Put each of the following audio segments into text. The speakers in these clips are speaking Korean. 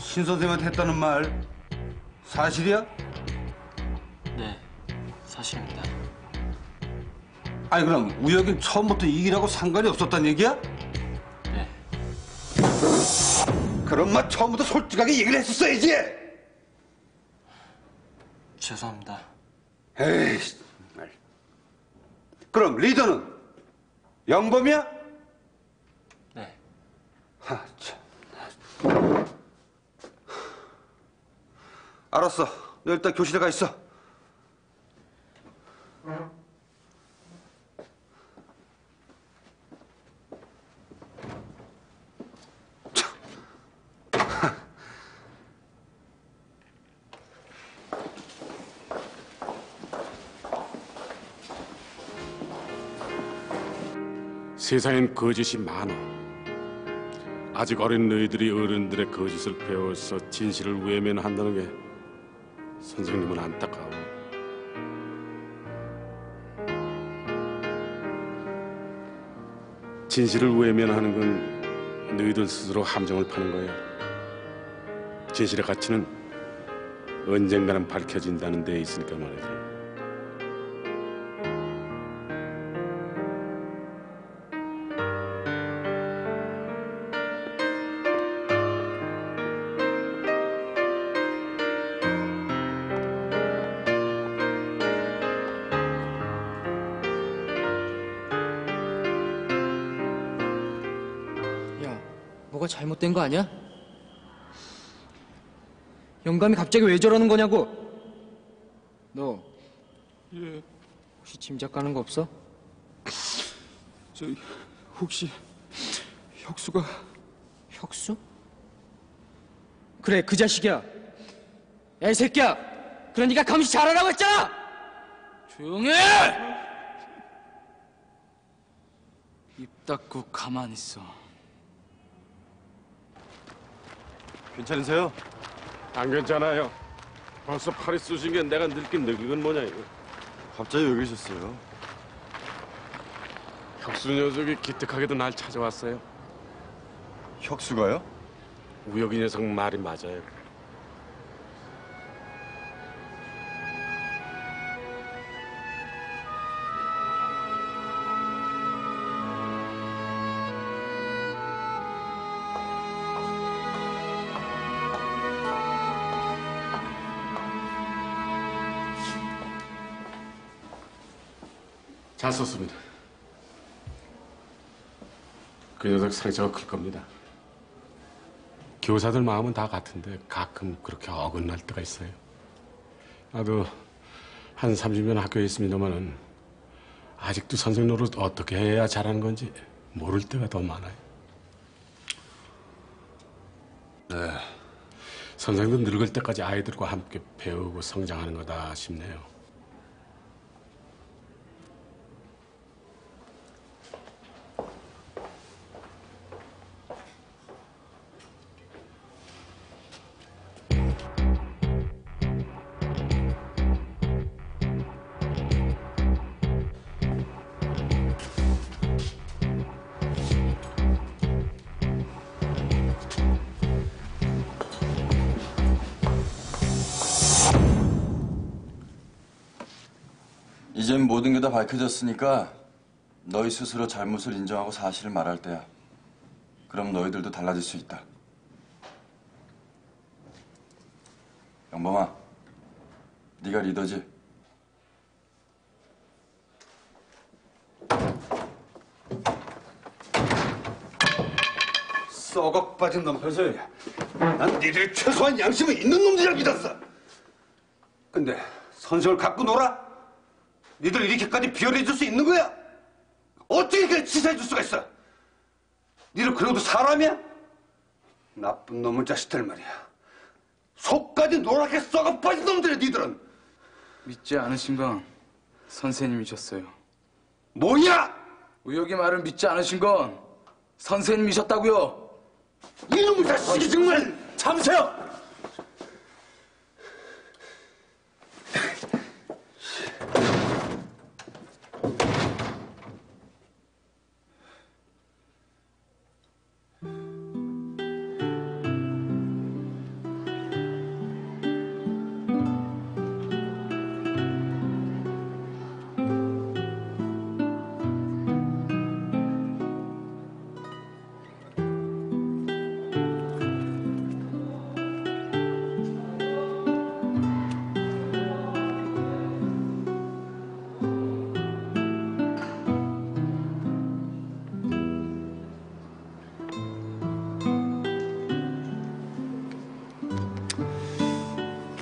신 선생님한테 했다는 말 사실이야? 네, 사실입니다. 아니 그럼 우혁이 처음부터 이 일하고 상관이 없었단 얘기야? 네. 그럼 마 처음부터 솔직하게 얘기를 했었어야지. 죄송합니다. 에이, 정말. 그럼 리더는 영범이야? 네. 하, 참. 알았어. 너 일단 교실에 가 있어. 세상엔 거짓이 많아. 아직 어린 너희들이 어른들의 거짓을 배워서 진실을 외면한다는 게 선생님은 안타까워. 진실을 외면하는 건 너희들 스스로 함정을 파는 거야. 진실의 가치는 언젠가는 밝혀진다는 데 있으니까 말이지. 뭐가 잘못된 거 아니야? 영감이 갑자기 왜 저러는 거냐고. 너 혹시 짐작 가는 거 없어? 혹시 혁수가... 혁수? 그래, 그 자식이야. 야, 이 새끼야. 그러니까 감시 잘하라고 했잖아. 조용히 해! 입 닫고 가만히 있어. 괜찮으세요? 안 괜찮아요. 벌써 팔이 쑤신 게 내가 늙긴 늙은 뭐냐 이거. 갑자기 왜 그러셨어요? 혁수 녀석이 기특하게도 날 찾아왔어요. 혁수가요? 우혁이 녀석 말이 맞아요. 잘 썼습니다. 그 녀석 상처가 클 겁니다. 교사들 마음은 다 같은데 가끔 그렇게 어긋날 때가 있어요. 나도 한 30년 학교에 있습니다만은 아직도 선생 노릇 어떻게 해야 잘하는 건지 모를 때가 더 많아요. 네. 선생도 늙을 때까지 아이들과 함께 배우고 성장하는 거다 싶네요. 이젠 모든 게 다 밝혀졌으니까 너희 스스로 잘못을 인정하고 사실을 말할 때야. 그럼 너희들도 달라질 수 있다. 영범아, 네가 리더지? 썩어 빠진 놈. 선생님, 난 니들 최소한 양심은 있는 놈들이라 믿었어. 근데 선생을 갖고 놀아? 니들 이렇게까지 비열해줄 수 있는 거야? 어떻게 그렇게 치사해줄 수가 있어? 니들 그래도 사람이야? 나쁜 놈의 자식들 말이야. 속까지 노랗게 썩어 빠진 놈들이야, 니들은. 믿지 않으신 건 선생님이셨어요. 뭐야? 우혁이 말을 믿지 않으신 건 선생님이셨다고요. 이놈의 자식이 정말. 참으세요.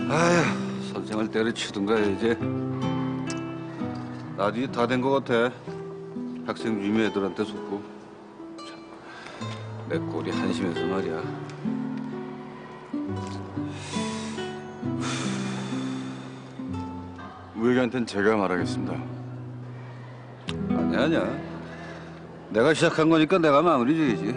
아휴, 선생을 때려치든가 해야지. 나도 다 된 것 같아. 학생 유미 애들한테 속고. 내 꼴이 한심해서 말이야. 우혁이한텐 제가 말하겠습니다. 아니야. 내가 시작한 거니까 내가 마무리 지어야지.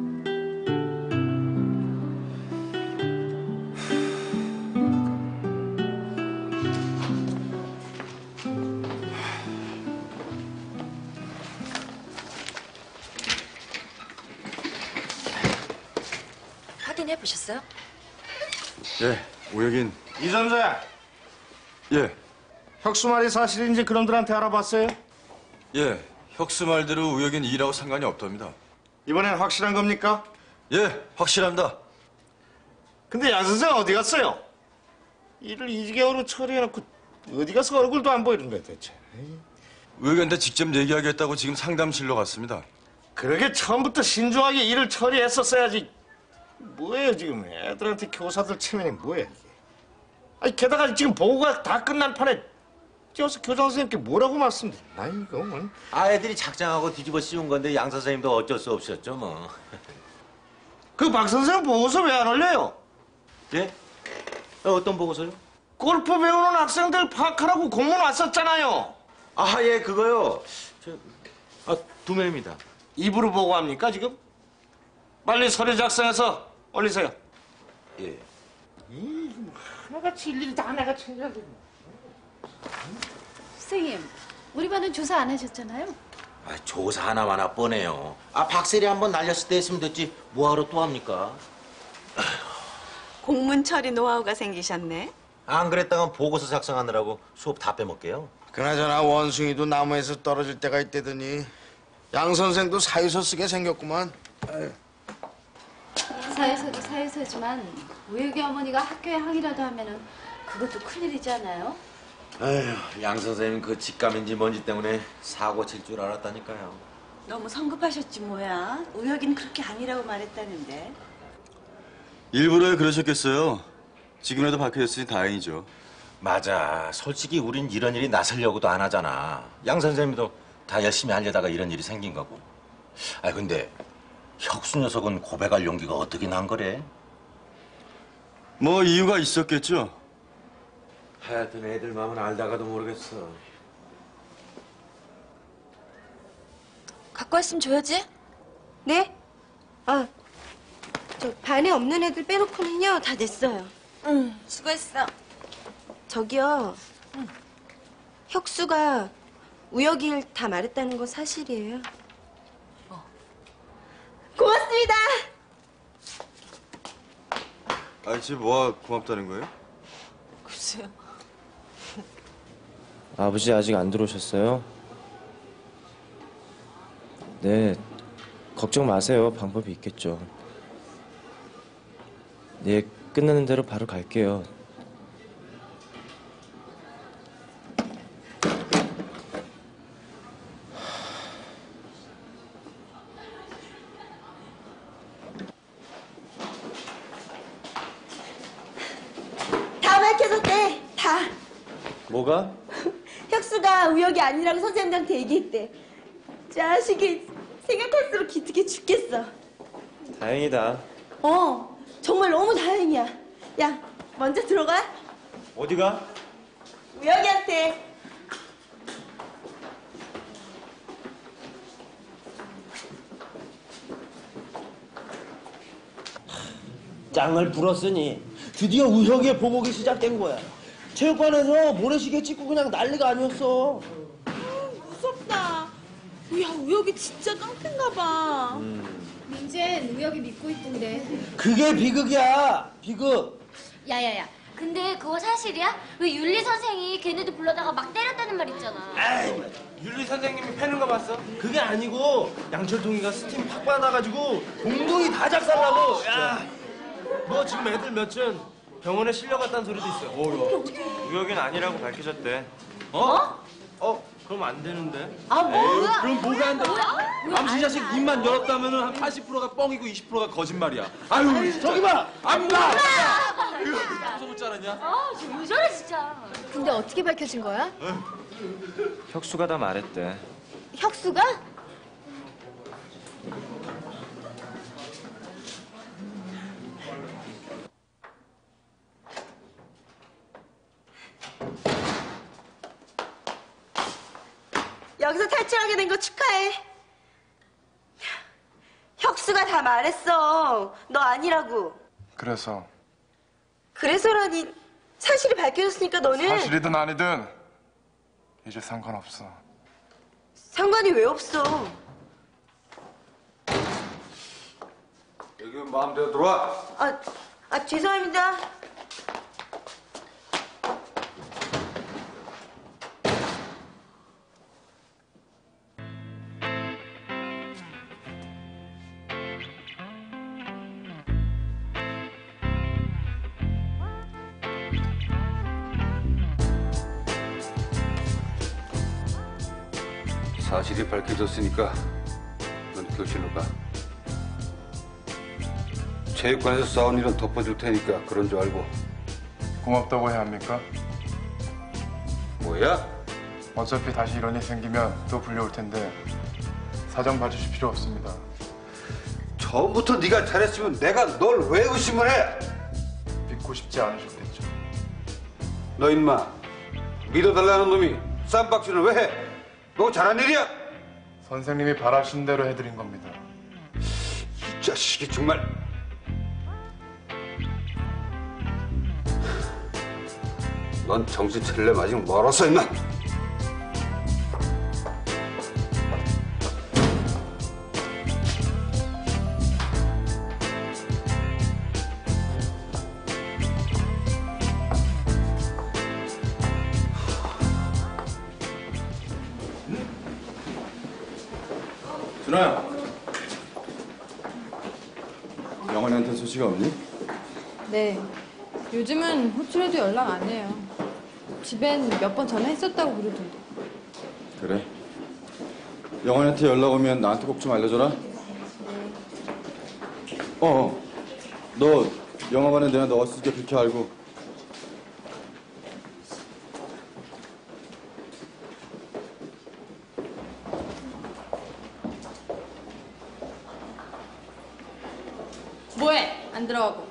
확인해 보셨어요? 예, 우혁인. 이전자, 예, 혁수 말이 사실인지 그놈들한테 알아봤어요? 예. 혁수 말대로 우혁인 일하고 상관이 없답니다. 이번엔 확실한 겁니까? 예, 확실합니다. 근데 양 선생 어디 갔어요? 일을 이 지경으로 처리해놓고 어디 가서 얼굴도 안 보이는 거야 대체. 우혁이한테 직접 얘기하겠다고 지금 상담실로 갔습니다. 그러게 처음부터 신중하게 일을 처리했었어야지. 뭐예요 지금 애들한테 교사들 체면이 뭐야 이게. 아니 게다가 지금 보고가 다 끝난 판에 뛰어서 교장 선생님께 뭐라고 말씀드려. 나 이거 뭐. 아이들이 작정하고 뒤집어 씌운 건데 양 선생님도 어쩔 수 없었죠 뭐. 그 박 선생 보고서 왜 안 올려요? 예? 어떤 보고서요? 골프 배우는 학생들 파악하라고 공문 왔었잖아요. 아 예 그거요. 두 명입니다. 입으로 보고합니까 지금? 빨리 서류 작성해서 올리세요. 예. 하나같이 일일이 다 내가 챙겨야 돼. 선생님, 우리 반은 조사 안 하셨잖아요? 조사 하나마나 뻔해요. 박세리 한번 날렸을 때 했으면 됐지 뭐하러 또 합니까? 공문 처리 노하우가 생기셨네. 안 그랬다간 보고서 작성하느라고 수업 다 빼먹게요. 그나저나 원숭이도 나무에서 떨어질 때가 있대더니 양 선생도 사유서 쓰게 생겼구만. 사유서도 사유서지만 우혁이 어머니가 학교에 항의라도 하면은 그것도 큰일이잖아요. 아휴, 양 선생님 그 직감인지 뭔지 때문에 사고 칠 줄 알았다니까요. 너무 성급하셨지 뭐야. 우혁이는 그렇게 아니라고 말했다는데. 일부러 그러셨겠어요. 지금이라도 밝혀졌으니 다행이죠. 맞아. 솔직히 우린 이런 일이 나서려고도 안 하잖아. 양 선생님도 다 열심히 하려다가 이런 일이 생긴 거고. 근데 혁수 녀석은 고백할 용기가 어떻게 난 거래? 뭐 이유가 있었겠죠. 하여튼 애들 마음은 알다가도 모르겠어. 갖고 왔으면 줘야지. 네? 저 반에 없는 애들 빼놓고는요 다 냈어요. 응, 수고했어. 저기요. 혁수가 우혁이 일 다 말했다는 거 사실이에요? 고맙습니다. 아저씨 뭐가 고맙다는 거예요? 글쎄요. 아버지 아직 안 들어오셨어요? 네, 걱정 마세요. 방법이 있겠죠. 네, 끝나는 대로 바로 갈게요. 다 밝혀졌대. 다. 뭐가? 혁수가 우혁이 아니라고 선생님한테 얘기했대. 자식이 생각할수록 기특해 죽겠어. 다행이다. 정말 너무 다행이야. 야, 먼저 들어가. 어디가? 우혁이한테. 짱을 불었으니 드디어 우혁이의 보복이 시작된 거야. 체육관에서 모래시계 찍고 그냥 난리가 아니었어. 무섭다. 야, 우혁이 진짜 깡패인가 봐. 민재는 우혁이 믿고 있던데. 그게 비극이야. 비극. 야야야, 근데 그거 사실이야? 왜 윤리 선생이 걔네들 불러다가 막 때렸다는 말 있잖아. 에이, 윤리 선생님이 패는 거 봤어? 그게 아니고 양철동이가 스팀 팍 받아가지고 몽둥이 다 작살나고. 야, 너 지금 애들 몇쯤 병원에 실려갔다는 소리도 있어. 우혁이는 아니라고 밝혀졌대. 그럼 안 되는데. 뭐야? 그럼 뭐가 안 돼? 남신 자식 입만 열었다면 한 80%가 뻥이고 20%가 거짓말이야. 아유, 저기 봐. 안 봐! 무서울 줄 알았냐? 아니야? 아, 왜 저래 진짜. 근데 어떻게 밝혀진 거야? 혁수가 다 말했대. 혁수가? 여기서 탈출하게 된 거 축하해. 혁수가 다 말했어. 너 아니라고. 그래서 그래서라니 사실이 밝혀졌으니까 너는 사실이든 아니든 이제 상관없어. 상관이 왜 없어? 여기 마음대로 들어와. 죄송합니다. 사실이 밝혀졌으니까 넌 교실로 가. 체육관에서 싸운 일은 덮어줄 테니까 그런 줄 알고. 고맙다고 해야 합니까? 뭐야? 어차피 다시 이런 일 생기면 또 불려올 텐데 사정 봐주실 필요 없습니다. 처음부터 네가 잘했으면 내가 널 왜 의심을 해? 믿고 싶지 않으셨겠죠. 너 인마 믿어달라는 놈이 쌈박질을 왜 해? 너 잘한 일이야? 선생님이 바라신 대로 해드린 겁니다. 이 자식이 정말. 넌 정신 차리려면 아직 멀었어 임마. 준호야. 영원이한테 소식 없니? 네. 요즘은 호출해도 연락 안 해요. 집엔 몇 번 전화했었다고 그러던데. 그래. 영원이한테 연락 오면 나한테 꼭 좀 알려줘라. 너 영화관에 내가 넣었으니까 그렇게 알고. 뭐해? 안 들어가고.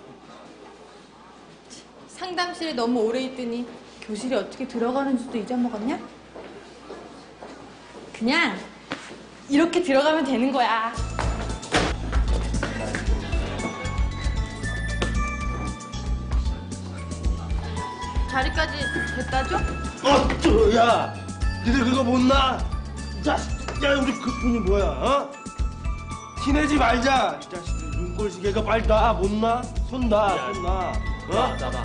상담실에 너무 오래 있더니 교실에 어떻게 들어가는지도 잊어먹었냐? 그냥 이렇게 들어가면 되는 거야. 자리까지 됐다죠? 야, 니들 그거 못 나? 야, 우리 급분이 뭐야? 어? 티내지 말자. 이 자식들 눈꼴 시계가 빨리 나. 못 나? 손 나, 손 나. 어? 나봐.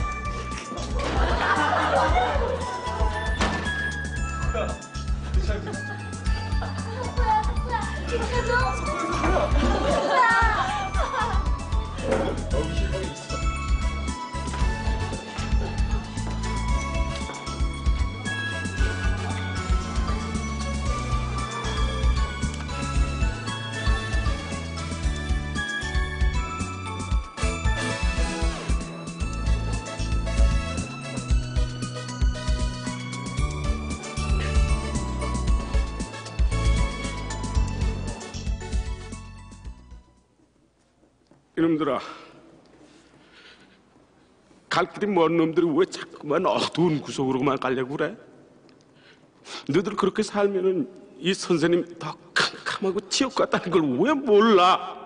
이놈들아, 갈 길이 먼 놈들이 왜 자꾸만 어두운 구석으로만 가려고 그래? 너들 그렇게 살면은 이 선생님 더 캄캄하고 지옥 같다는 걸 왜 몰라?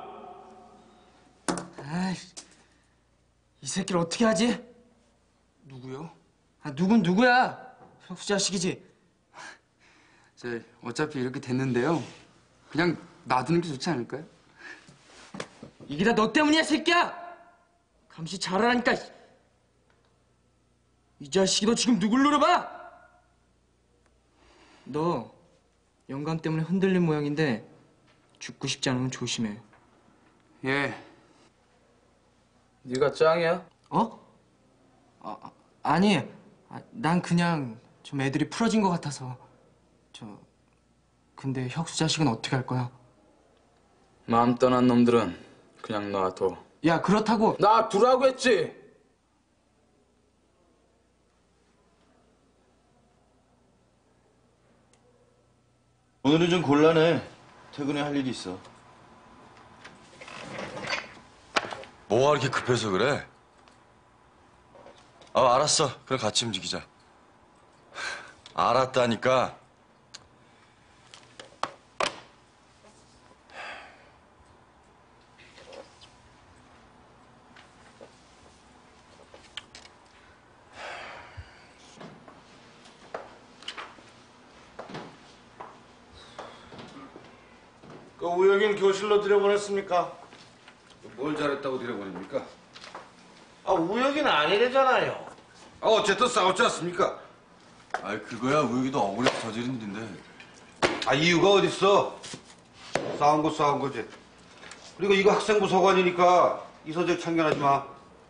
아이, 이 새끼를 어떻게 하지? 누구요? 누군 누구야? 혁수 자식이지? 어차피 이렇게 됐는데요. 그냥 놔두는 게 좋지 않을까요? 이게 다 너 때문이야, 새끼야! 감시 잘하라니까. 이 자식이 너 지금 누굴 노려봐? 너 영감 때문에 흔들린 모양인데 죽고 싶지 않으면 조심해. 예. 네가 짱이야? 아니, 난 그냥 좀 애들이 풀어진 것 같아서. 근데 혁수 자식은 어떻게 할 거야? 마음 떠난 놈들은 그냥 놔둬. 야, 그렇다고. 놔두라고 했지. 오늘은 좀 곤란해. 퇴근에 할 일이 있어. 뭐가 이렇게 급해서 그래? 아, 알았어. 그럼 같이 움직이자. 알았다니까. 그 우혁인 교실로 들여보냈습니까? 뭘 잘했다고 들여보냅니까? 아, 우혁이는 아니래잖아요. 아, 어쨌든 싸웠지 않습니까? 아, 그거야 우혁이도 억울해서 저지른 일인데. 아, 이유가 어딨어? 싸운 거 싸운 거지. 그리고 이거 학생부 서관이니까 이서재 참견하지 마.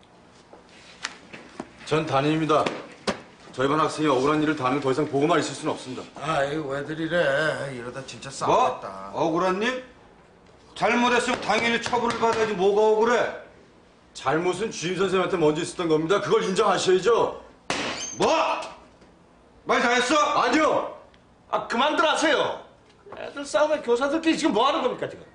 전 담임입니다. 저희 반 학생이 억울한 일을 당하는 더 이상 보고만 있을 수는 없습니다. 아이 왜들 이래? 이러다 진짜 싸우겠다. 뭐? 억울한 일? 잘못했으면 당연히 처벌을 받아야지 뭐가 억울해? 잘못은 주임 선생님한테 먼저 있었던 겁니다. 그걸 인정하셔야죠. 뭐? 말 다 했어? 아니요. 아, 그만들 하세요. 애들 싸움에 교사들끼리 지금 뭐 하는 겁니까, 지금?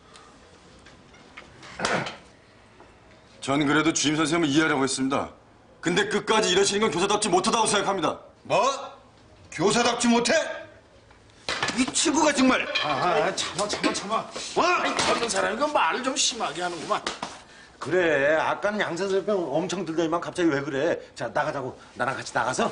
전 그래도 주임 선생님을 이해하려고 했습니다. 근데 끝까지 이러시는 건 교사답지 못하다고 생각합니다. 뭐? 교사답지 못해? 이 친구가 정말. 참아. 아이, 젊은 사람이 그 말을 좀 심하게 하는구만. 그래, 아까는 양 선생님 엄청 들더니만 갑자기 왜 그래? 자, 나가자고. 나랑 같이 나가서.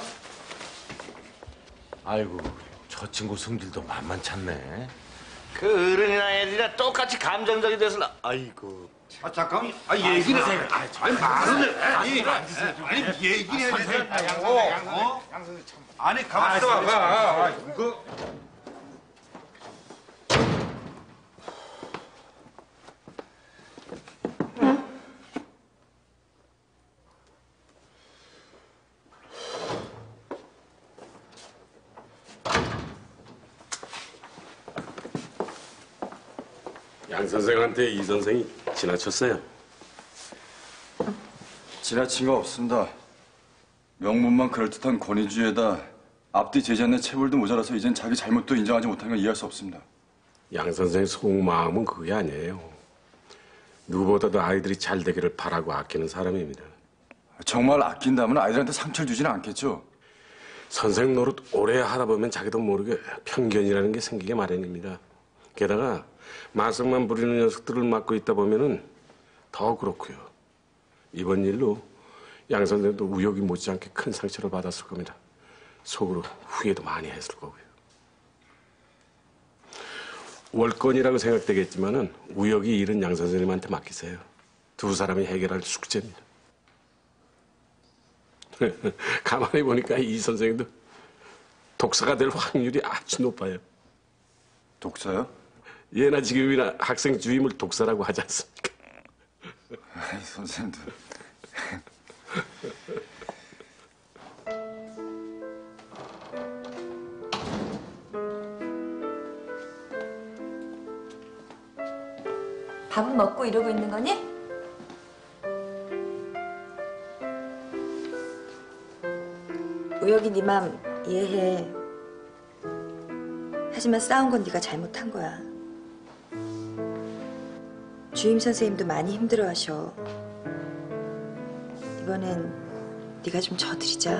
아이고, 저 친구 성질도 만만치 않네. 그 어른이나 애들이나 똑같이 감정적이 돼서 아이고. 아, 잠깐만. 아, 얘기를 해. 아니, 말을 해. 아니, 얘기를 해야 되냐고. 어? 아니, 가만히 있어봐. 이거. 양 선생한테 이 선생이 지나쳤어요. 지나친 거 없습니다. 명문만 그럴듯한 권위주의에다 앞뒤 재지 않는 체벌도 모자라서 이젠 자기 잘못도 인정하지 못하는 걸 이해할 수 없습니다. 양 선생의 속마음은 그게 아니에요. 누구보다도 아이들이 잘 되기를 바라고 아끼는 사람입니다. 정말 아낀다면 아이들한테 상처를 주지는 않겠죠? 선생 노릇 오래 하다 보면 자기도 모르게 편견이라는 게 생기게 마련입니다. 게다가 말썽만 부리는 녀석들을 맡고 있다 보면은 더 그렇고요. 이번 일로 양 선생도 우혁이 못지않게 큰 상처를 받았을 겁니다. 속으로 후회도 많이 했을 거고요. 월권이라고 생각되겠지만은 우혁이 일은 양 선생님한테 맡기세요. 두 사람이 해결할 숙제입니다. 가만히 보니까 이 선생도 독사가 될 확률이 아주 높아요. 독사요? 예나 지금이나 학생 주임을 독사라고 하지 않습니까? 아이, 선생님들. 밥은 먹고 이러고 있는 거니? 우혁이 네 맘 이해해. 하지만 싸운 건 네가 잘못한 거야. 주임 선생님도 많이 힘들어하셔. 이번엔 네가 좀 져드리자.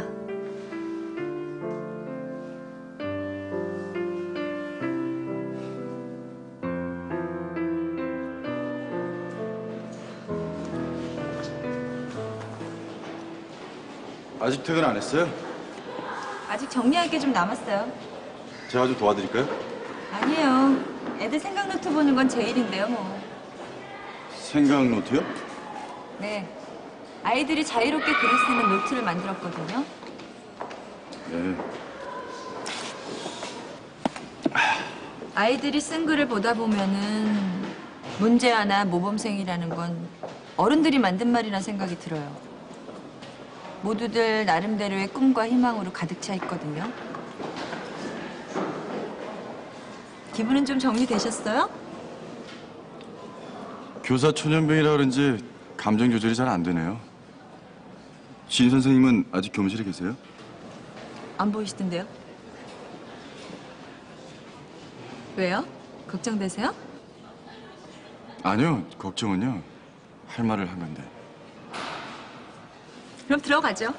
아직 퇴근 안 했어요? 아직 정리할 게 좀 남았어요. 제가 좀 도와드릴까요? 아니에요. 애들 생각 노트 보는 건 제 일인데요, 뭐. 생각 노트요? 네. 아이들이 자유롭게 글을 쓰는 노트를 만들었거든요. 네. 아이들이 쓴 글을 보다 보면은 문제아나 모범생이라는 건 어른들이 만든 말이란 생각이 들어요. 모두들 나름대로의 꿈과 희망으로 가득 차 있거든요. 기분은 좀 정리되셨어요? 교사 초년병이라 그런지 감정 조절이 잘 안 되네요. 지인 선생님은 아직 교무실에 계세요? 안 보이시던데요? 왜요? 걱정되세요? 아니요, 걱정은요. 할 말을 한 건데. 그럼 들어가죠.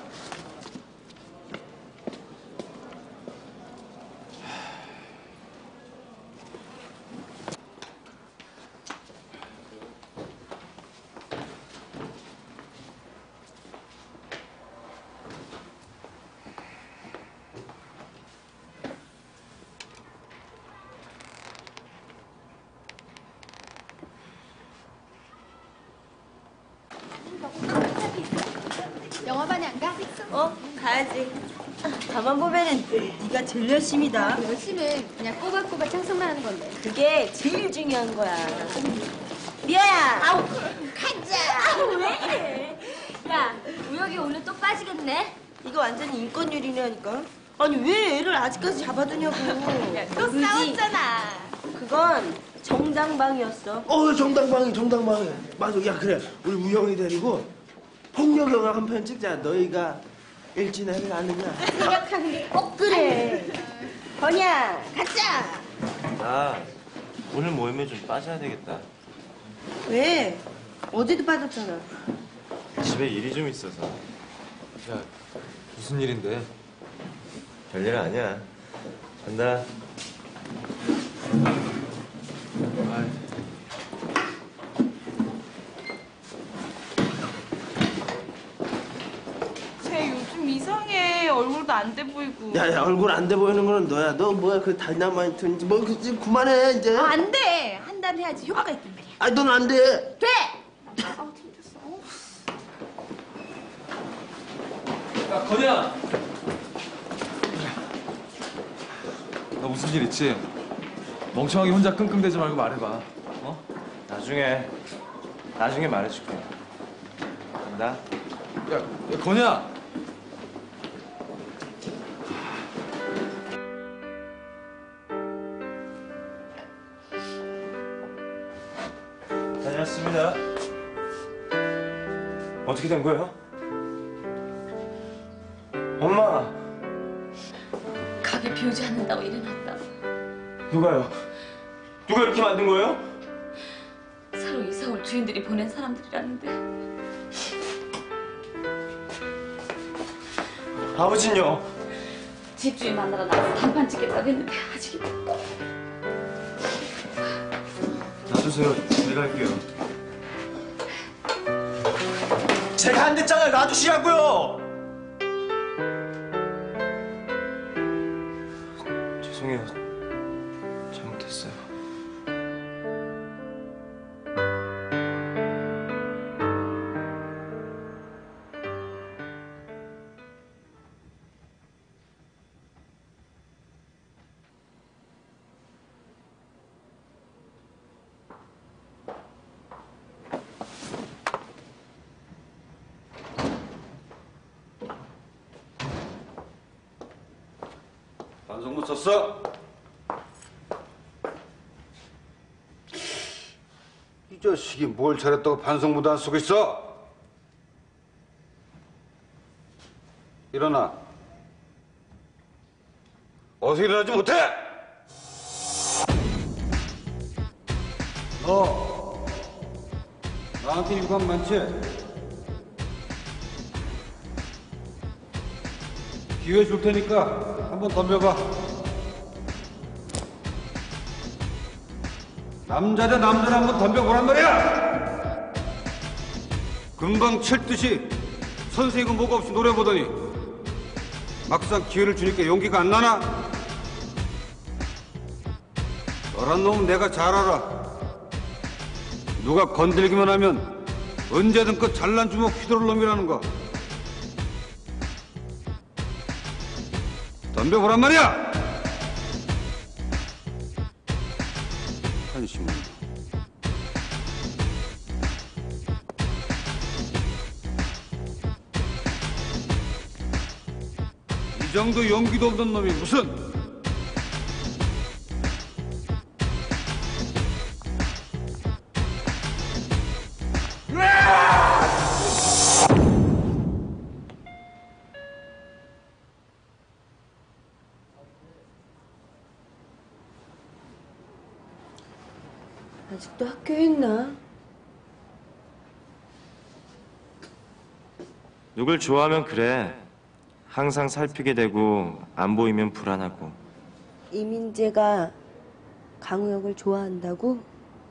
영화반에 안 가? 가야지. 가만 보면은 네가 제일 열심이다. 열심히 그냥 꼬박꼬박 찬성만 하는 건데. 그게 제일 중요한 거야. 미아야. 아우, 가자. 아우, 왜 이래? 야, 우혁이 오늘 또 빠지겠네. 이거 완전히 인권유린이라니까. 아니 왜 애를 아직까지 잡아두냐고. 또 싸웠잖아. 그건 정당방위였어. 정당방위. 맞아. 야, 그래. 우리 우영이 데리고 폭력 영화 한 편 찍자. 너희가 일진하지 않느냐? 생각하는 게 꼭 그래. 건이야, 가자. 나 오늘 모임에 좀 빠져야 되겠다. 왜? 어제도 빠졌잖아. 집에 일이 좀 있어서. 야, 무슨 일인데? 별일 아니야. 간다. 쟤 요즘 이상해. 얼굴도 안 돼 보이고. 야, 얼굴 안 돼 보이는 거는 너야. 너 뭐야, 그 다이나마이트인지 뭐, 이제 그만해, 이제. 안 돼. 한 달 해야지 효과가 있단 말이야. 아니, 넌 안 돼. 돼! 야, 건이야! 너 무슨 일 있지? 멍청하게 혼자 끙끙대지 말고 말해봐. 어? 나중에 말해줄게. 간다. 야, 건이야! 다녀왔습니다. 어떻게 된 거예요? 엄마! 가게 비우지 않는다고 일어났다. 누가요? 누가 이렇게 만든 거예요? 새로 이사 올 주인들이 보낸 사람들이라는데. 아버진요? 집주인 만나러 나가서 단판 찍겠다고 했는데 아직. 놔두세요. 제가 할게요. 제가 안 됐잖아요. 놔두시라고요. 죄송해요. 잘못했어요. 반성문 썼어? 이 자식이 뭘 잘했다고 반성문도 안 쓰고 있어? 일어나. 어서 일어나지 못해? 너 나한테 일감 많지? 기회 줄 테니까 한번 덤벼봐. 남자 대 남자를 한번 덤벼보란 말이야! 금방 칠 듯이 선생이고 뭐가 없이 노려보더니 막상 기회를 주니까 용기가 안 나나? 너란 놈은 내가 잘 알아. 누가 건들기만 하면 언제든 그 잘난 주먹 휘두를 놈이라는 거. 덤벼보란 말이야! 한심한 놈. 이 정도 용기도 없는 놈이 무슨 아직도 학교에 있나? 누굴 좋아하면 그래. 항상 살피게 되고 안 보이면 불안하고. 이민재가 강우혁을 좋아한다고?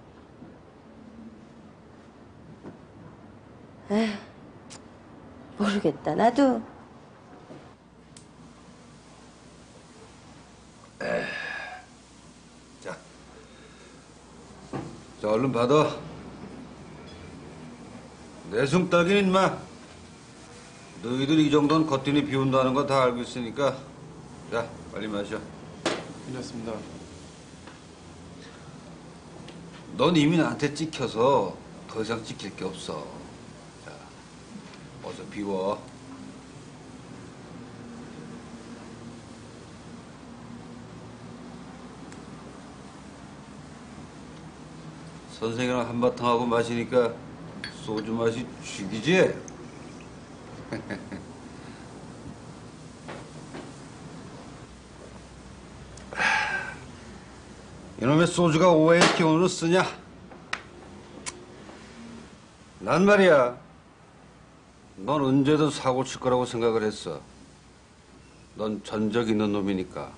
에휴, 모르겠다, 나도. 자, 얼른 받아. 내숭 따기는 인마. 너희들 이 정도는 겉돈이 비운다는 거 다 알고 있으니까. 자, 빨리 마셔. 괜찮습니다. 넌 이미 나한테 찍혀서 더 이상 찍힐 게 없어. 자, 어서 비워. 선생이랑 한바탕 하고 마시니까 소주 맛이 죽이지? 이놈의 소주가 오해의 기운으로 쓰냐? 난 말이야, 넌 언제든 사고 칠 거라고 생각을 했어. 넌 전적 있는 놈이니까.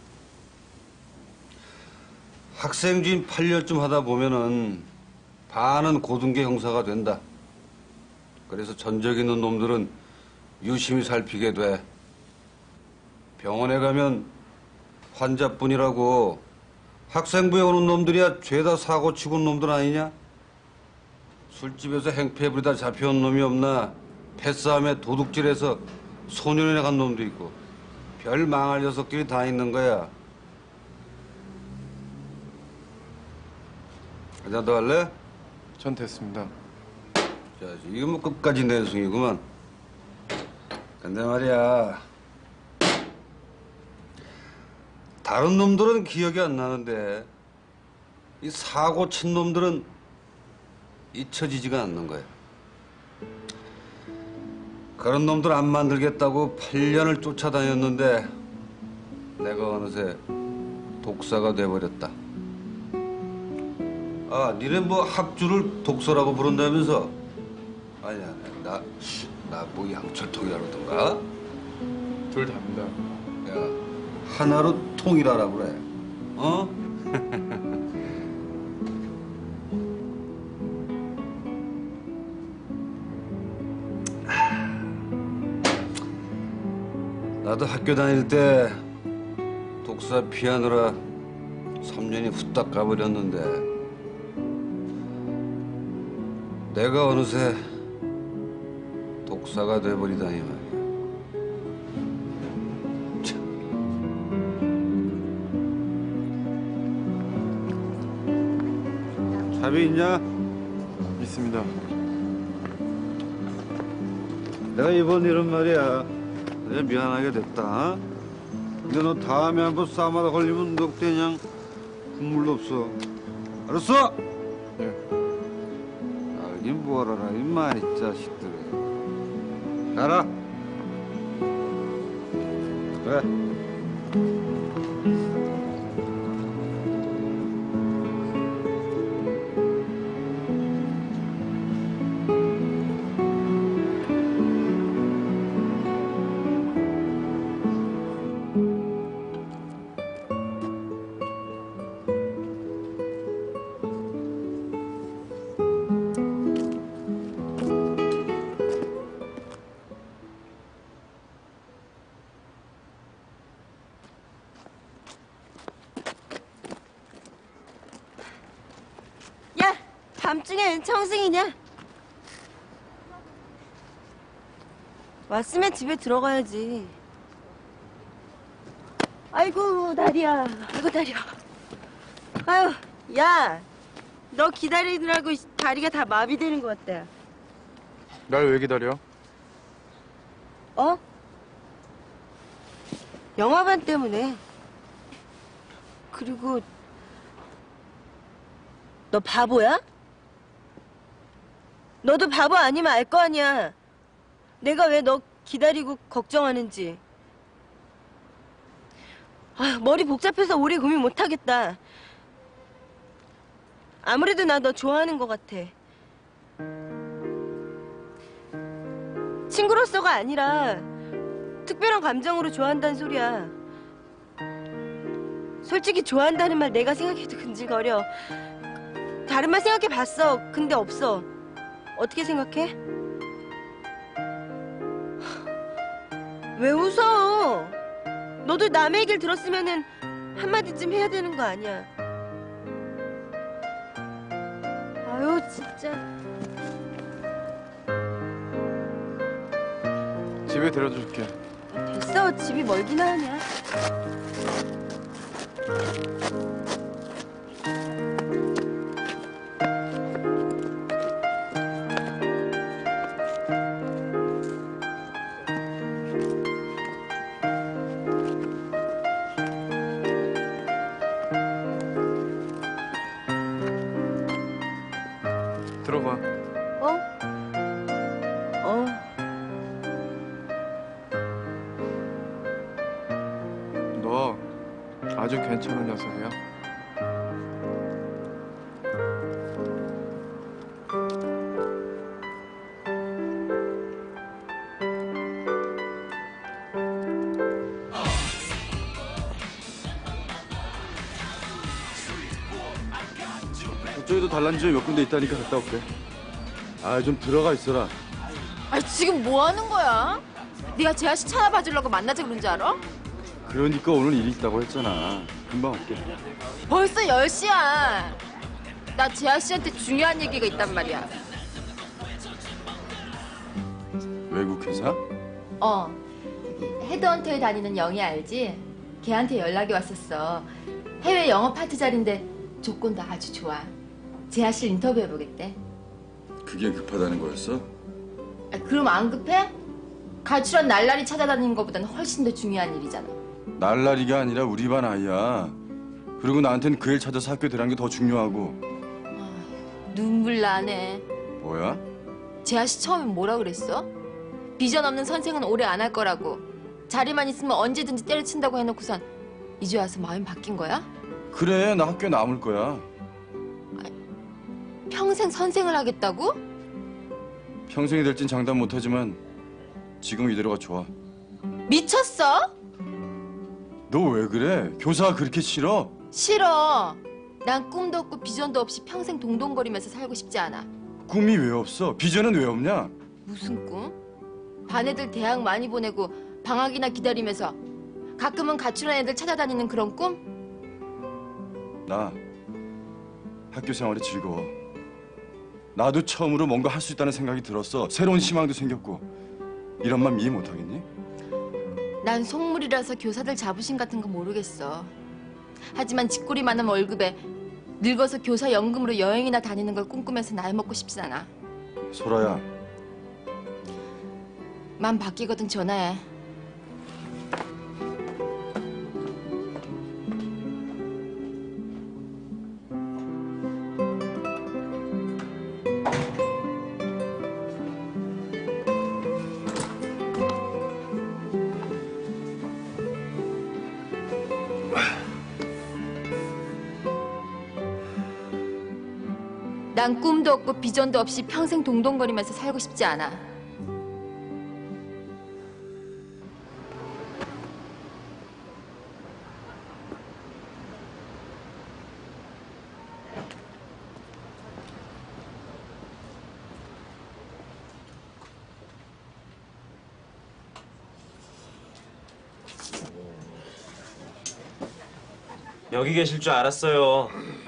학생주임 8년쯤 하다 보면은 반은 고등계 형사가 된다. 그래서 전적 있는 놈들은 유심히 살피게 돼. 병원에 가면 환자뿐이라고 학생부에 오는 놈들이야 죄다 사고 치고 온 놈들 아니냐? 술집에서 행패 부리다 잡혀온 놈이 없나? 패싸움에 도둑질해서 소년원에 간 놈도 있고 별 망할 녀석들이 다 있는 거야. 한잔 더 할래? 전 됐습니다. 자, 이거 뭐 끝까지 내숭이구만. 근데 말이야, 다른 놈들은 기억이 안 나는데 이 사고 친 놈들은 잊혀지지가 않는 거야. 그런 놈들 안 만들겠다고 8년을 쫓아다녔는데 내가 어느새 독사가 돼버렸다. 아, 니네 뭐 학주를 독서라고 부른다면서? 아니야, 나 뭐 양철통이라던가? 둘 다입니다. 야, 하나로 통일하라고 그래. 어? 나도 학교 다닐 때 독사 피하느라 3년이 후딱 가버렸는데 내가 어느새 독사가 돼버리다니 말이야. 참. 차비 있냐? 있습니다. 내가 이번 일은 말이야, 내가 미안하게 됐다. 근데 너 다음에 한번 싸움하다 걸리면 너 그때 그냥 국물도 없어. 알았어? 예. 알긴 뭘 알아, 임마, 이 자식들. 가라. 그래. 밤중에 청승이냐? 왔으면 집에 들어가야지. 아이고 다리야. 아이고 다리야. 아유, 야, 너 기다리느라고 다리가 다 마비되는 것 같다. 날 왜 기다려? 어? 영화관 때문에. 그리고 너 바보야? 너도 바보 아니면 알 거 아니야. 내가 왜 너 기다리고 걱정하는지. 아휴, 머리 복잡해서 오래 고민 못하겠다. 아무래도 나 너 좋아하는 것 같아. 친구로서가 아니라 특별한 감정으로 좋아한다는 소리야. 솔직히 좋아한다는 말 내가 생각해도 근질거려. 다른 말 생각해봤어. 근데 없어. 어떻게 생각해? 왜 웃어? 너도 남의 얘기를 들었으면은 한마디쯤 해야 되는 거 아니야. 아유 진짜. 집에 데려다 줄게. 됐어. 집이 멀기나 하냐. 들어가. 어? 어. 너 아주 괜찮은 녀석이야. 저쪽에도 단란주점 몇 군데 있다니까 갔다 올게. 아, 좀 들어가 있어라. 아 지금 뭐 하는 거야? 네가 재하 씨 찾아봐 주려고 만나자 그런 줄 알아? 그러니까 오늘 일이 있다고 했잖아. 금방 올게. 벌써 10시야. 나 재하 씨한테 중요한 얘기가 있단 말이야. 외국 회사? 헤드헌터에 다니는 영희 알지? 걔한테 연락이 왔었어. 해외 영어 파트 자리인데 조건도 아주 좋아. 재하 씨를 인터뷰해보겠대. 그게 급하다는 거였어? 그럼 안 급해? 가출한 날라리 찾아다니는 것보다는 훨씬 더 중요한 일이잖아. 날라리가 아니라 우리 반 아이야. 그리고 나한텐 그 일 찾아서 학교 들어간 게 더 중요하고. 눈물 나네. 뭐야? 재하 씨 처음에 뭐라 그랬어? 비전 없는 선생은 오래 안 할 거라고. 자리만 있으면 언제든지 때려친다고 해놓고선 이제 와서 마음이 바뀐 거야? 그래, 나 학교에 남을 거야. 평생 선생을 하겠다고? 평생이 될진 장담 못하지만 지금 이대로가 좋아. 미쳤어? 너 왜 그래? 교사가 그렇게 싫어? 싫어. 난 꿈도 없고 비전도 없이 평생 동동거리면서 살고 싶지 않아. 꿈이 왜 없어? 비전은 왜 없냐? 무슨 꿈? 반 애들 대학 많이 보내고 방학이나 기다리면서 가끔은 가출한 애들 찾아다니는 그런 꿈? 나 학교 생활이 즐거워. 나도 처음으로 뭔가 할 수 있다는 생각이 들었어. 새로운 희망도 생겼고. 이런 맘 이해 못하겠니? 난 속물이라서 교사들 자부심 같은 거 모르겠어. 하지만 쥐꼬리 많은 월급에 늙어서 교사 연금으로 여행이나 다니는 걸 꿈꾸면서 나이 먹고 싶진 않아. 소라야. 맘 바뀌거든 전화해. 난 꿈도 없고 비전도 없이 평생 동동거리면서 살고 싶지 않아. 여기 계실 줄 알았어요.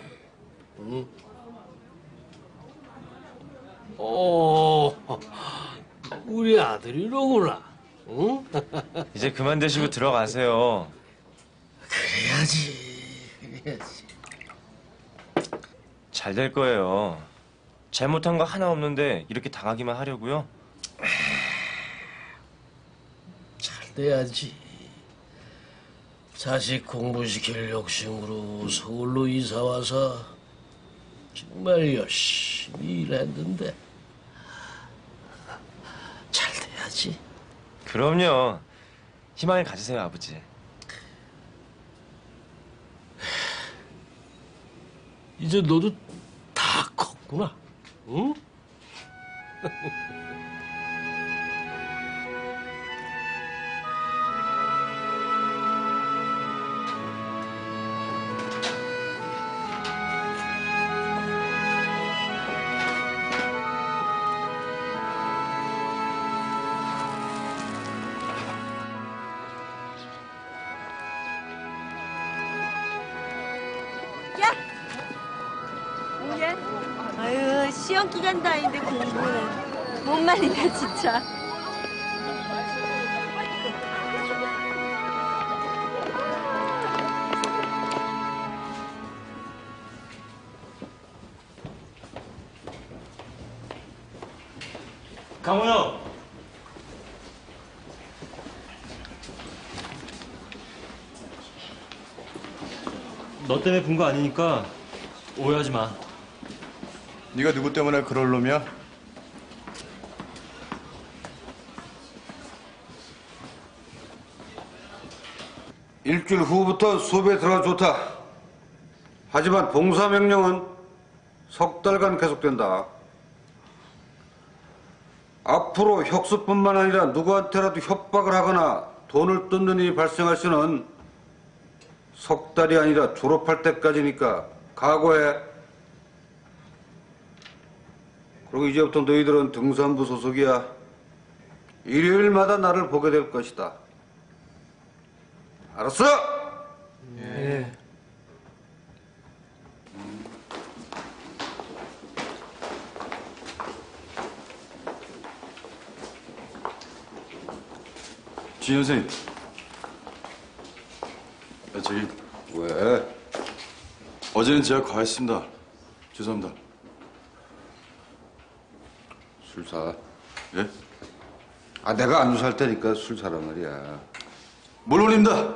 우리 아들이로구나. 응? 이제 그만 드시고 들어가세요. 그래야지. 잘 될 거예요. 잘못한 거 하나 없는데 이렇게 당하기만 하려고요? 잘 돼야지. 자식 공부시킬 욕심으로 서울로 이사 와서 정말 열심히 일했는데 잘 돼야지. 그럼요. 희망을 가지세요, 아버지. 이제 너도 있구나. 응? 야! 뭐야? 아유, 시험 기간도 아닌데 공부는. 못 말린다, 진짜. 강호 형. 너 때문에 본 거 아니니까 오해하지 마. 네가 누구 때문에 그럴 놈이야? 일주일 후부터 수업에 들어가 좋다. 하지만 봉사 명령은 석 달간 계속된다. 앞으로 혁수뿐만 아니라 누구한테라도 협박을 하거나 돈을 뜯는 일이 발생할 시는 석 달이 아니라 졸업할 때까지니까 각오해. 그리고 이제부터 너희들은 등산부 소속이야. 일요일마다 나를 보게 될 것이다. 알았어? 예. 진 선생님. 저기 왜? 어제는 제가 과했습니다. 죄송합니다. 술 사. 예? 아, 내가 안주 살 테니까 술 사란 말이야. 물론입니다.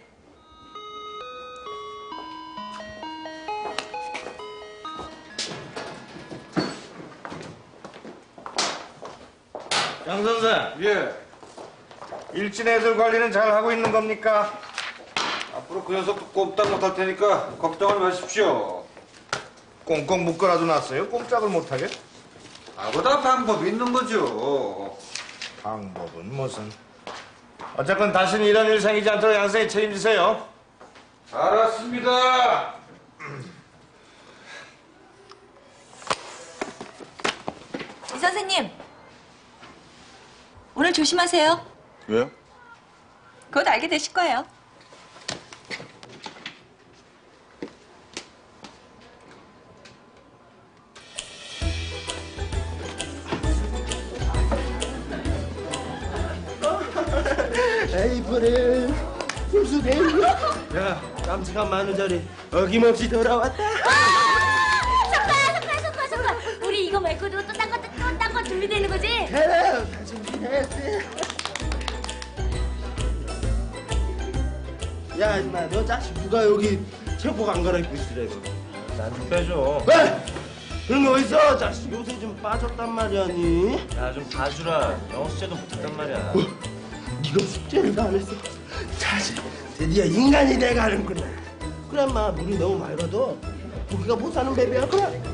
양 선생. 예. 일진 애들 관리는 잘 하고 있는 겁니까? 앞으로 그 녀석도 꼼짝 못할 테니까 걱정을 마십시오. 꽁꽁 묶어라도 놨어요? 꼼짝을 못하게? 나보다 방법이 있는 거죠. 방법은 무슨? 어쨌건 다시는 이런 일 생기지 않도록 양생이 책임지세요. 알았습니다. 이 선생님, 오늘 조심하세요. 왜요? 곧 알게 되실 거예요. 에이프릴 훌수대로. 야, 깜찍한 만우절이 어김없이 돌아왔다. 석화. 우리 이거 말고도 또 딴 거 준비되는 거지? 그래, 다 준비했어. 야, 임마, 너 자식 누가 여기 체육복 안 갈아입고 있으래, 이거. 난 좀 빼줘. 왜? 그런 거 어딨어? 자식 요새 좀 빠졌단 말이야, 니? 야, 좀 봐주라. 영어 숙제도 못했단 말이야. 네가 숙제를 안 했어. 자식, 드디어 인간이 돼가는구나. 그래, 인마, 물이 너무 맑아도 고기가 못 사는 배비야, 그래.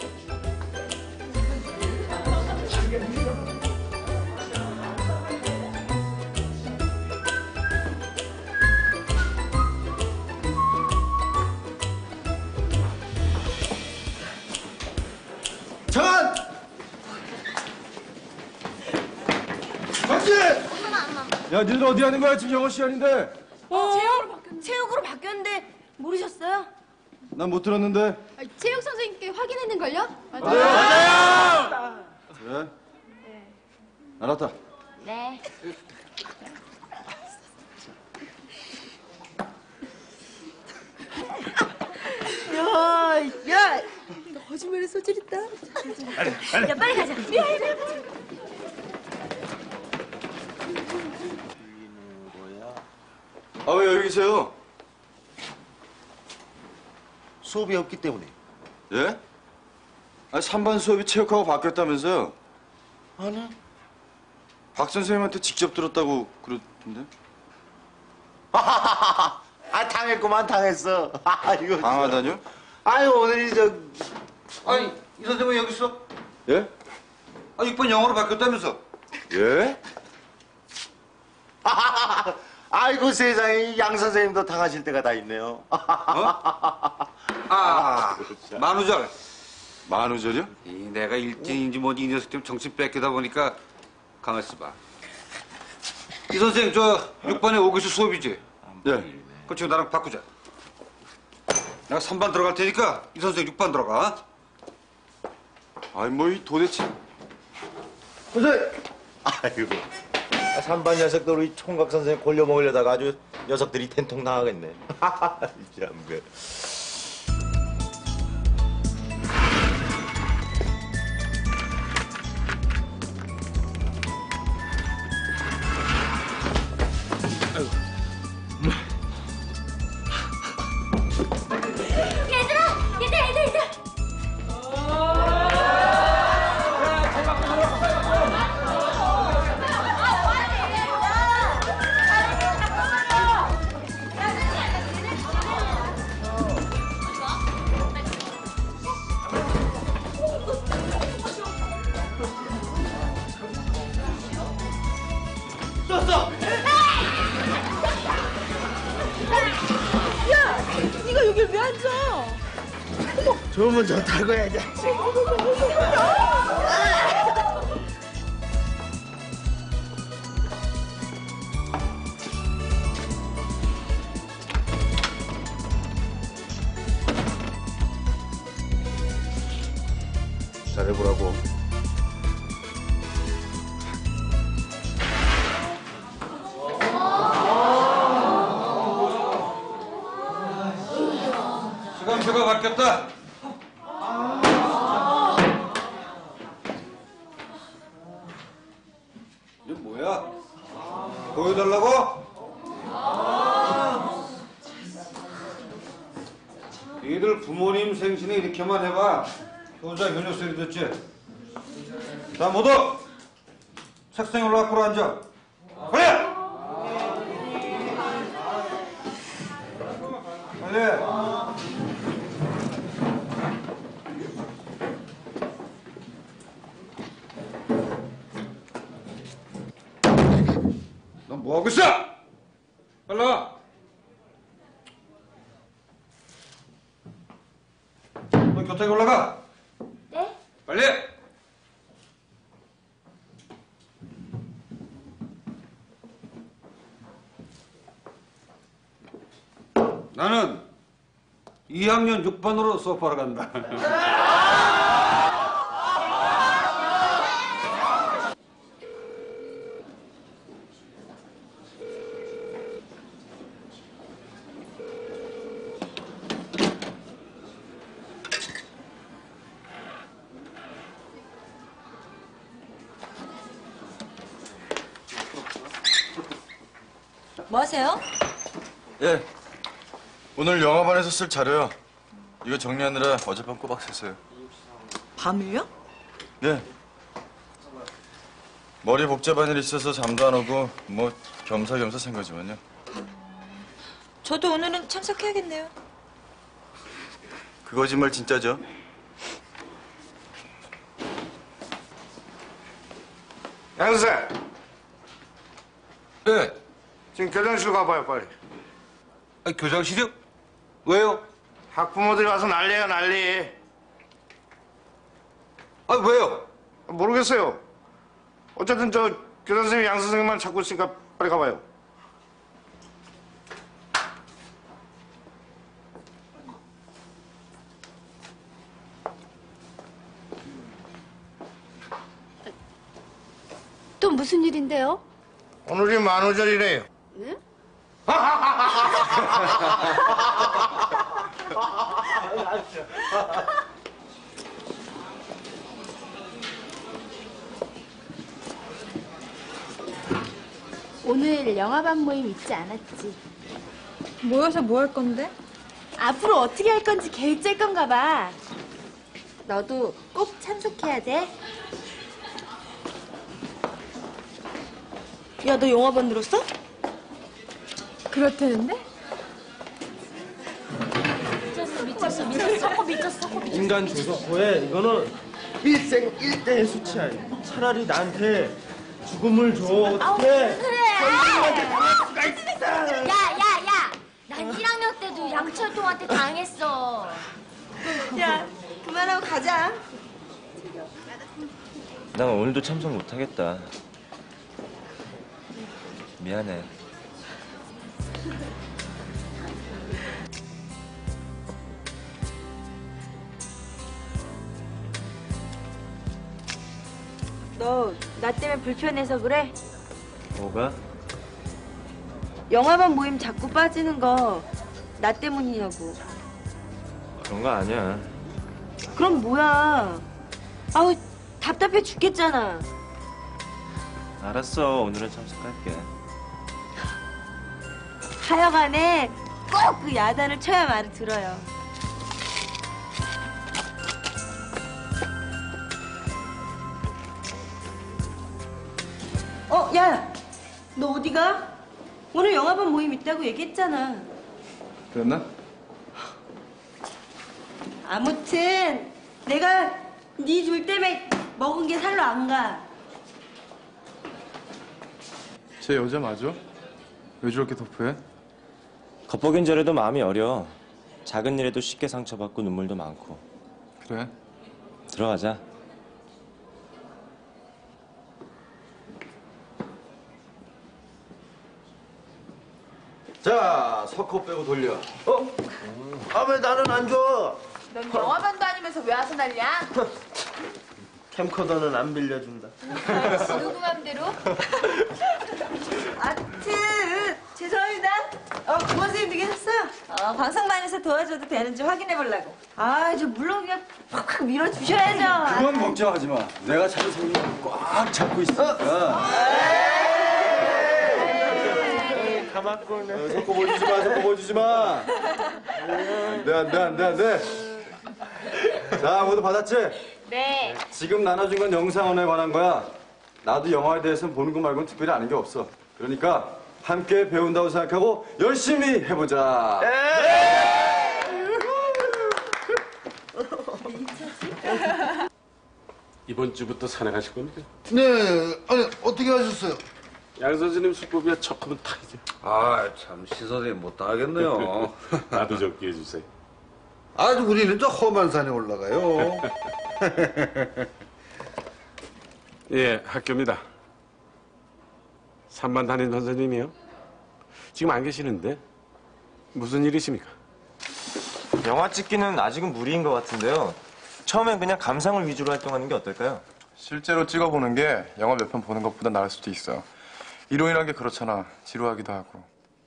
전! 박지! 야, 니들 어디 하는 거야? 지금 영어 시간인데. 체육으로 바뀌었는데 모르셨어요? 난 못 들었는데. 체육 선생님께 확인했는걸요? 맞아요! 그래? 알았다. 네. 야, 너 거짓말에 소질 있다. 야, 빨리 가자. 아, 왜 여기 계세요? 수업이 없기 때문에. 예? 아, 3반 수업이 체육하고 바뀌었다면서요? 아니. 박 선생님한테 직접 들었다고 그러던데? 아, 당했구만, 당했어. 이거. 당하다뇨? 아유, 오늘이 저. 아니, 이 선생 왜 여기 있어? 예? 아, 6번 영어로 바뀌었다면서? 예? 아이고 세상에 양 선생님도 당하실 때가 다 있네요. 아, 만우절. 만우절이요? 내가 일진인지 뭐지 이 녀석 좀 정신 뺏기다 보니까 가만 있어봐. 이 선생 저 6번에 5교시 수업이지? 네. 그럼 지금 나랑 바꾸자. 내가 3반 들어갈 테니까 이 선생 6반 들어가. 아니 뭐 이 도대체. 선생! 아이고. 3반 녀석들 우리 총각 선생님 골려 먹으려다가 아주 녀석들이 텐통 당하겠네. 참 그. 얘들아! 쏘쏘! 야! 네가 여길 왜 앉아? 좋으면 좋다고 해야지. 잘해보라고. 시간표가 바뀌었다. 이게 뭐야? 보여달라고? 니들 부모님 생신에 이렇게만 해봐. 효자 효녀 소리 듣지? 자, 모두 책상에 올라 앞으로 앉아. 그래! 빨리! 넌 뭐하고 있어? 빨리 와! 너 교탁에 올라가! 네? 빨리! 나는 2학년 6반으로 수업하러 간다. 뭐 하세요? 예. 오늘 영화반에서 쓸 자료요. 이거 정리하느라 어젯밤 꼬박 샜어요. 밤을요? 예. 머리 복잡한 일 있어서 잠도 안 오고 뭐 겸사겸사 센 거지만요. 저도 오늘은 참석해야겠네요. 그 거짓말 진짜죠? 양 선생! 네. 지금 교장실 가봐요 빨리. 아, 교장실이요? 왜요? 학부모들이 와서 난리야 난리. 아, 왜요? 모르겠어요. 어쨌든 저 교장 선생님 양 선생님만 찾고 있으니까 빨리 가봐요. 또 무슨 일인데요? 오늘이 만우절이래요. 응? 오늘 영화반 모임 있지 않았지? 모여서 뭐 할 건데? 앞으로 어떻게 할 건지 계획 짤 건가 봐. 너도 꼭 참석해야 돼. 야, 너 영화반 들었어? 그렇다는데? 미쳤어. 인간 조석호에 이거는 일생일대의 수치야. 차라리 나한테 죽음을 줘. 어떡해? 선생님한테 당할 수가 있어. 야. 난 1학년 때도 양철통한테 당했어. 야, 그만하고 가자. 난 오늘도 참석 못하겠다. 미안해. 너 나 때문에 불편해서 그래? 뭐가? 영화반 모임 자꾸 빠지는 거 나 때문이냐고. 그런 거 아니야. 그럼 뭐야? 아우 답답해 죽겠잖아. 알았어. 오늘은 참석할게. 하여간에 꼭 그 야단을 쳐야 말을 들어요. 야, 너 어디 가? 오늘 영화반 모임 있다고 얘기했잖아. 그랬나? 아무튼 내가 네 둘 때문에 먹은 게 살로 안 가. 쟤 여자 맞아? 왜 저렇게 터프해? 겉보긴 저래도 마음이 어려. 작은 일에도 쉽게 상처받고 눈물도 많고. 그래? 들어가자. 자, 석호 빼고 돌려. 아, 왜 나는 안 줘? 넌 영화반도 아니면서 왜 와서 난리야? 캠코더는 안 빌려준다. 누구 맘대로? 아무튼 죄송합니다. 부원 선생님도 계셨어요? 방송반에서 도와줘도 되는지 확인해 보려고. 저 물론 그냥 팍팍 밀어주셔야죠. 그건 걱정하지 마. 내가 찾은 손님 꽉 잡고 있으니까. 가만꺼네. 석호 보여주지 마, 석호 보여주지 마. 안 돼. 자, 모두 받았지? 네. 지금 나눠준 건 영상언어에 관한 거야. 나도 영화에 대해서는 보는 거 말고는 특별히 아는 게 없어. 그러니까 함께 배운다고 생각하고 열심히 해보자. 이번 주부터 산에 가실 겁니까? 네, 아니 어떻게 하셨어요? 양 선생님 수법이야 척하면 탁이죠. 참 시선이 못 따겠네요. 나도 적게 해주세요. 아주 우리는 저 험한 산에 올라가요. 예, 학교입니다. 3반 담임 선생님이요. 지금 안 계시는데 무슨 일이십니까? 영화 찍기는 아직은 무리인 것 같은데요. 처음엔 그냥 감상을 위주로 활동하는 게 어떨까요? 실제로 찍어보는 게 영화 몇 편 보는 것보다 나을 수도 있어. 이론이란 게 그렇잖아. 지루하기도 하고.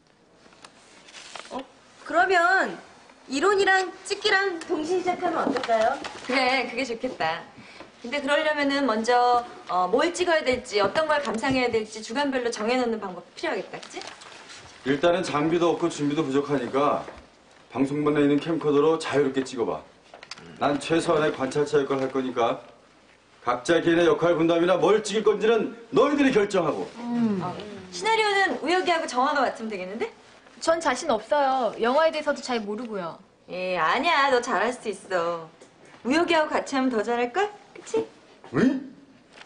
그러면 이론이랑 찍기랑 동시에 시작하면 어떨까요? 그래, 그게 좋겠다. 근데 그러려면은 먼저 뭘 찍어야 될지, 어떤 걸 감상해야 될지 주간별로 정해놓는 방법 필요하겠다, 그치? 일단은 장비도 없고 준비도 부족하니까 방송반에 있는 캠코더로 자유롭게 찍어봐. 난 최소한의 관찰차 역할을 할 거니까 각자 개인의 역할 분담이나 뭘 찍을 건지는 너희들이 결정하고. 시나리오는 우혁이하고 정화가 맡으면 되겠는데? 전 자신 없어요. 영화에 대해서도 잘 모르고요. 예, 아니야. 너 잘할 수 있어. 우혁이하고 같이 하면 더 잘할걸? 그치? 응?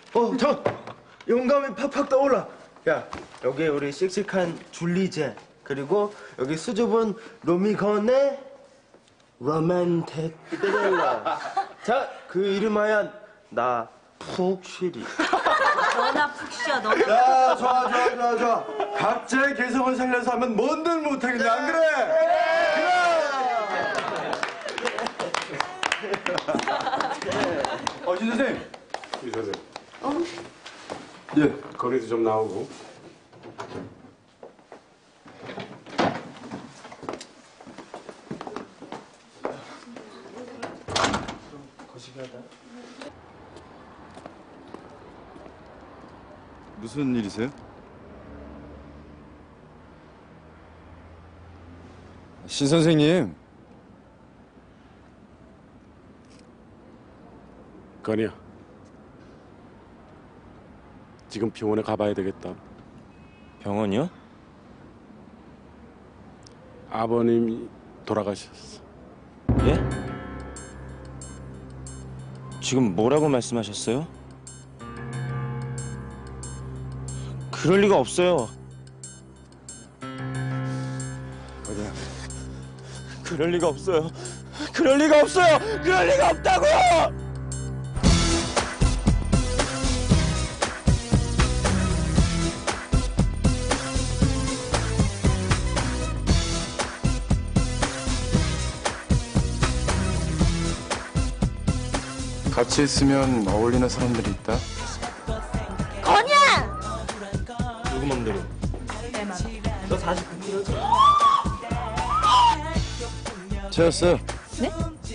용감이 팍팍 떠올라. 야, 여기 우리 씩씩한 줄리제, 그리고 여기 수줍은 로미건의 로맨틱 떼델라. 자, 그 이름하여 나 푹 쉬리. 너나 푹 쉬어, 너나. 야, 좋아. 각자의 개성을 살려서 하면 뭔들 못하겠냐, 안 그래? 진 선생님. 이 선생. 예. 거리도 좀 나오고. 무슨 일이세요? 신 선생님. 건이야. 지금 병원에 가봐야 되겠다. 병원이요? 아버님이 돌아가셨어. 예? 지금 뭐라고 말씀하셨어요? 그럴 리가 없어요. 그럴 리가 없어요. 그럴 리가 없어요. 그럴 리가 없다고요. 같이 있으면 어울리는 사람들이 있다. 건이야! 누구 맘대로? 내 맘. 너 49kg. 채웠어. 네?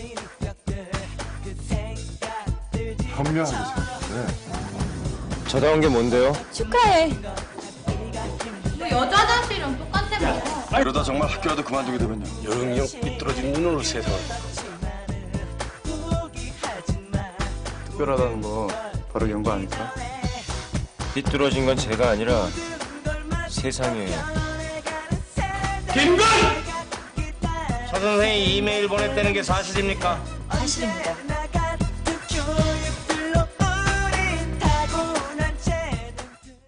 현명하게 생겼네. 저다운 게 뭔데요? 축하해. 너 여자 아저씨랑 똑같아 뭐. 이러다 정말 학교라도 그만두게 되면요. 영영 삐뚤어진 눈으로 세상을. 특별하다는 거 바로 이런 거 아닐까? 삐뚤어진 건 제가 아니라 세상이에요. 김건! 서 선생이 이메일 보냈다는 게 사실입니까? 사실입니다.